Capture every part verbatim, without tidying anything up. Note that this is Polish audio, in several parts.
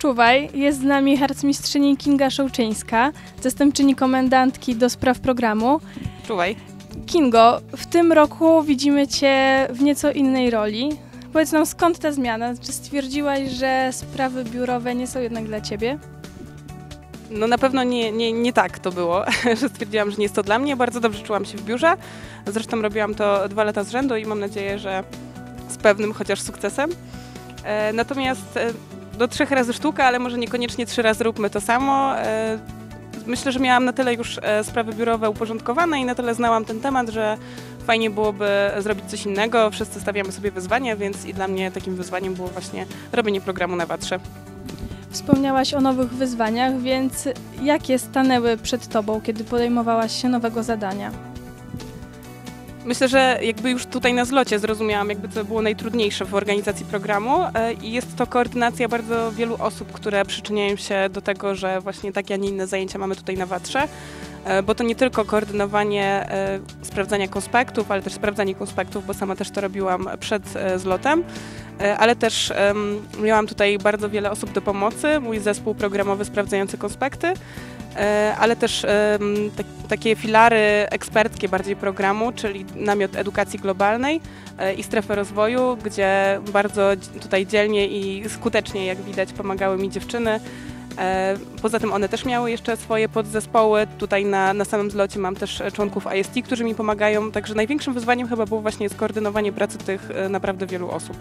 Czuwaj, jest z nami harcmistrzyni Kinga Szołczyńska, zastępczyni komendantki do spraw programu. Czuwaj. Kingo, w tym roku widzimy Cię w nieco innej roli. Powiedz nam, skąd ta zmiana? Czy stwierdziłaś, że sprawy biurowe nie są jednak dla Ciebie? No na pewno nie, nie, nie tak to było, że stwierdziłam, że nie jest to dla mnie. Bardzo dobrze czułam się w biurze. Zresztą robiłam to dwa lata z rzędu i mam nadzieję, że z pewnym chociaż sukcesem. E, natomiast e, do trzech razy sztuka, ale może niekoniecznie trzy razy róbmy to samo. E, myślę, że miałam na tyle już e, sprawy biurowe uporządkowane i na tyle znałam ten temat, że fajnie byłoby zrobić coś innego. Wszyscy stawiamy sobie wyzwania, więc i dla mnie takim wyzwaniem było właśnie robienie programu na Watrze. Wspomniałaś o nowych wyzwaniach, więc jakie stanęły przed Tobą, kiedy podejmowałaś się nowego zadania? Myślę, że jakby już tutaj na zlocie zrozumiałam, jakby co było najtrudniejsze w organizacji programu i jest to koordynacja bardzo wielu osób, które przyczyniają się do tego, że właśnie takie, a nie inne zajęcia mamy tutaj na Watrze, bo to nie tylko koordynowanie sprawdzania konspektów, ale też sprawdzanie konspektów, bo sama też to robiłam przed zlotem, ale też um, miałam tutaj bardzo wiele osób do pomocy, mój zespół programowy sprawdzający konspekty, ale też um, te, takie filary eksperckie bardziej programu, czyli namiot edukacji globalnej i strefę rozwoju, gdzie bardzo tutaj dzielnie i skutecznie, jak widać, pomagały mi dziewczyny. Poza tym one też miały jeszcze swoje podzespoły. Tutaj na, na samym zlocie mam też członków I S T, którzy mi pomagają, także największym wyzwaniem chyba było właśnie skoordynowanie pracy tych naprawdę wielu osób.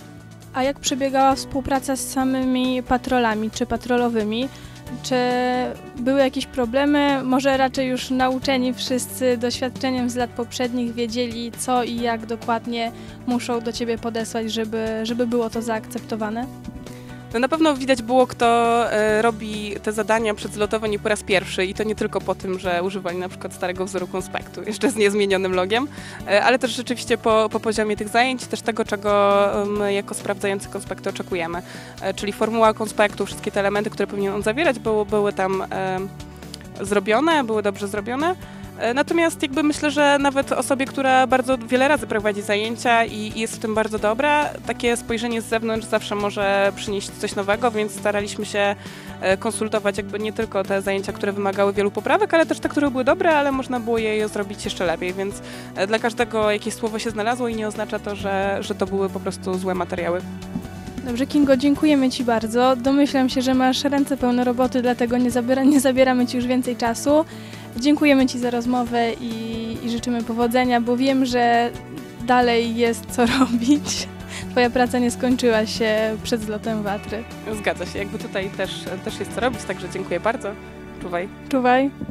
A jak przebiegała współpraca z samymi patrolami czy patrolowymi? Czy były jakieś problemy? Może raczej już nauczeni wszyscy doświadczeniem z lat poprzednich wiedzieli, co i jak dokładnie muszą do Ciebie podesłać, żeby, żeby było to zaakceptowane? No na pewno widać było, kto e, robi te zadania przedzlotowe nie po raz pierwszy i to nie tylko po tym, że używali na przykład starego wzoru konspektu, jeszcze z niezmienionym logiem, e, ale też rzeczywiście po, po poziomie tych zajęć, też tego, czego my jako sprawdzający konspekty oczekujemy. E, czyli formuła konspektu, wszystkie te elementy, które powinien on zawierać, były, były tam e, zrobione, były dobrze zrobione. Natomiast jakby myślę, że nawet osobie, która bardzo wiele razy prowadzi zajęcia i jest w tym bardzo dobra, takie spojrzenie z zewnątrz zawsze może przynieść coś nowego, więc staraliśmy się konsultować jakby nie tylko te zajęcia, które wymagały wielu poprawek, ale też te, które były dobre, ale można było je zrobić jeszcze lepiej, więc dla każdego jakieś słowo się znalazło i nie oznacza to, że, że to były po prostu złe materiały. Dobrze, Kingo, dziękujemy Ci bardzo. Domyślam się, że masz ręce pełne roboty, dlatego nie, zabiera, nie zabieramy Ci już więcej czasu. Dziękujemy Ci za rozmowę i, i życzymy powodzenia, bo wiem, że dalej jest co robić. Twoja praca nie skończyła się przed zlotem Watry. Zgadza się, jakby tutaj też, też jest co robić, także dziękuję bardzo. Czuwaj. Czuwaj.